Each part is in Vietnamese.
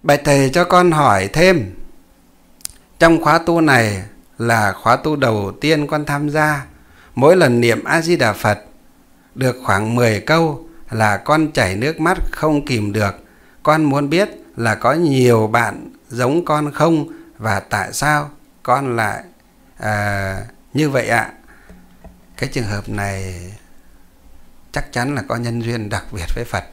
Bạch thầy cho con hỏi thêm, trong khóa tu này là khóa tu đầu tiên con tham gia, mỗi lần niệm A Di Đà Phật được khoảng 10 câu là con chảy nước mắt không kìm được. Con muốn biết là có nhiều bạn giống con không, và tại sao con lại như vậy ạ? Cái trường hợp này chắc chắn là có nhân duyên đặc biệt với Phật.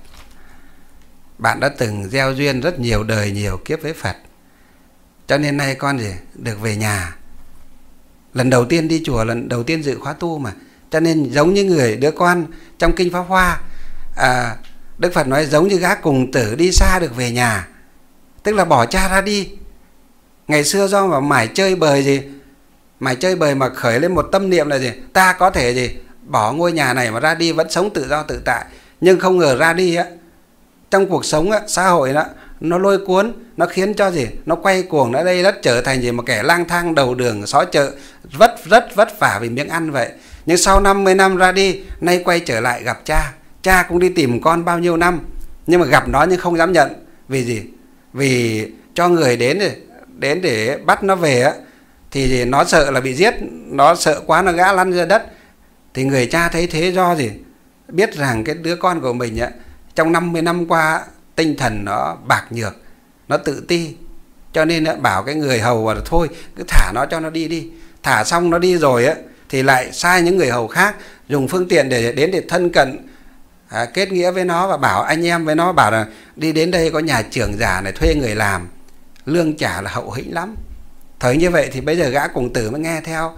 Bạn đã từng gieo duyên rất nhiều đời nhiều kiếp với Phật, cho nên nay con gì được về nhà. Lần đầu tiên đi chùa, lần đầu tiên dự khóa tu mà, cho nên giống như đứa con trong Kinh Pháp Hoa, Đức Phật nói giống như gã cùng tử đi xa được về nhà, tức là bỏ cha ra đi. Ngày xưa do mà mải chơi bời mải chơi bời mà khởi lên một tâm niệm là ta có thể bỏ ngôi nhà này mà ra đi vẫn sống tự do tự tại. Nhưng không ngờ ra đi trong cuộc sống xã hội nó lôi cuốn, nó khiến cho nó quay cuồng ở đây, đất trở thành một kẻ lang thang đầu đường xó chợ, rất vất vả vì miếng ăn vậy. Nhưng sau 50 năm ra đi, nay quay trở lại gặp cha. Cha cũng đi tìm con bao nhiêu năm, nhưng mà gặp nó nhưng không dám nhận. Vì gì? Vì cho người đến để bắt nó về thì nó sợ là bị giết, nó sợ quá nó ngã lăn ra đất. Thì người cha thấy thế do biết rằng cái đứa con của mình trong 50 năm qua tinh thần nó bạc nhược, nó tự ti, cho nên bảo cái người hầu là thôi cứ thả nó cho nó đi. Thả xong nó đi rồi thì lại sai những người hầu khác dùng phương tiện để thân cận, kết nghĩa với nó và bảo anh em với nó, bảo là đi đến đây có nhà trưởng giả này, thuê người làm, lương trả là hậu hĩnh lắm. Thời như vậy thì bây giờ gã cùng tử mới nghe theo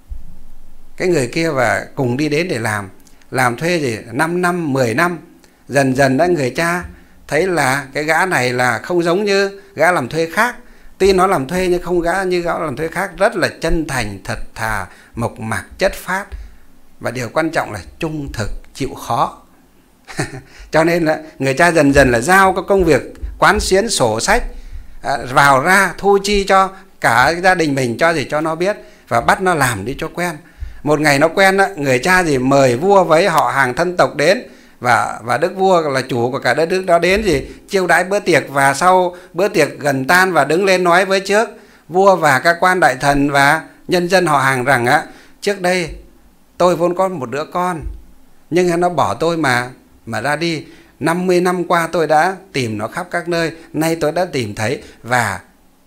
cái người kia và cùng đi đến để làm thuê 5 năm 10 năm. Dần dần người cha thấy là cái gã này là không giống như gã làm thuê khác. Tuy nó làm thuê nhưng không như gã làm thuê khác, rất là chân thành, thật thà, mộc mạc, chất phát, và điều quan trọng là trung thực, chịu khó. Cho nên là người cha dần dần là giao các công việc quán xuyến sổ sách, vào ra thu chi cho cả gia đình mình, cho nó biết và bắt nó làm đi cho quen. Một ngày nó quen người cha mời vua với họ hàng thân tộc đến, và đức vua là chủ của cả đất nước đó đến chiêu đãi bữa tiệc. Và sau bữa tiệc gần tan và đứng lên nói với trước vua và các quan đại thần và nhân dân họ hàng rằng trước đây tôi vốn có một đứa con, nhưng nó bỏ tôi mà ra đi. 50 năm qua tôi đã tìm nó khắp các nơi, nay tôi đã tìm thấy, và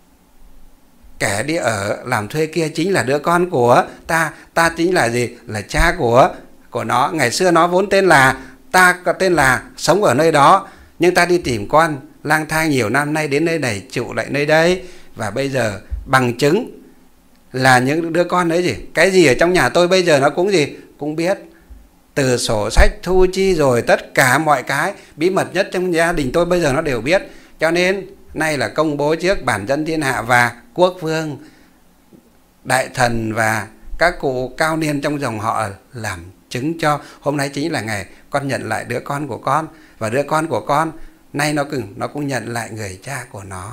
kẻ đi ở làm thuê kia chính là đứa con của ta. Ta chính là là cha của nó. Ngày xưa nó vốn ta có tên là sống ở nơi đó, nhưng ta đi tìm con lang thang nhiều năm nay đến nơi này, trụ lại nơi đây, và bây giờ bằng chứng là những đứa con đấy cái gì ở trong nhà tôi bây giờ nó cũng biết, từ sổ sách thu chi rồi tất cả mọi cái bí mật nhất trong gia đình tôi bây giờ nó đều biết. Cho nên nay là công bố trước bản dân thiên hạ, và quốc vương, đại thần và các cụ cao niên trong dòng họ làm chứng cho hôm nay chính là ngày con nhận lại đứa con của con, và đứa con của con nay nó cũng nhận lại người cha của nó.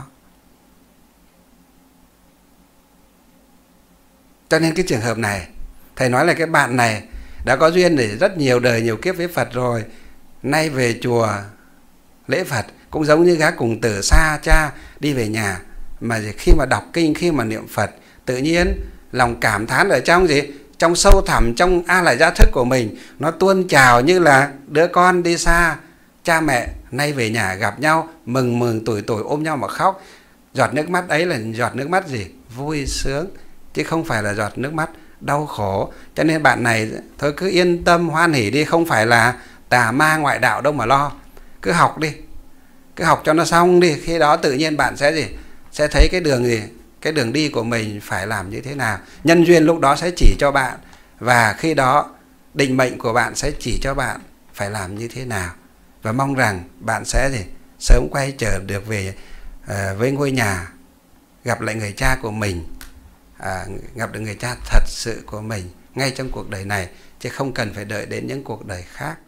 Cho nên cái trường hợp này thầy nói là cái bạn này đã có duyên để rất nhiều đời nhiều kiếp với Phật rồi, nay về chùa lễ Phật cũng giống như gã cùng tử xa cha đi về nhà, mà khi mà đọc kinh, khi mà niệm Phật, tự nhiên lòng cảm thán ở trong sâu thẳm, trong a lại gia thức của mình, nó tuôn trào như là đứa con đi xa cha mẹ nay về nhà gặp nhau, mừng tuổi ôm nhau mà khóc. Giọt nước mắt ấy là giọt nước mắt vui sướng, chứ không phải là giọt nước mắt đau khổ. Cho nên bạn này thôi cứ yên tâm hoan hỉ đi, không phải là tà ma ngoại đạo đâu mà lo. Cứ học đi, cứ học cho nó xong đi, khi đó tự nhiên bạn sẽ thấy cái đường đi của mình phải làm như thế nào. Nhân duyên lúc đó sẽ chỉ cho bạn, và khi đó định mệnh của bạn sẽ chỉ cho bạn phải làm như thế nào. Và mong rằng bạn sẽ sớm quay trở được về với ngôi nhà, gặp lại người cha của mình, gặp được người cha thật sự của mình ngay trong cuộc đời này, chứ không cần phải đợi đến những cuộc đời khác.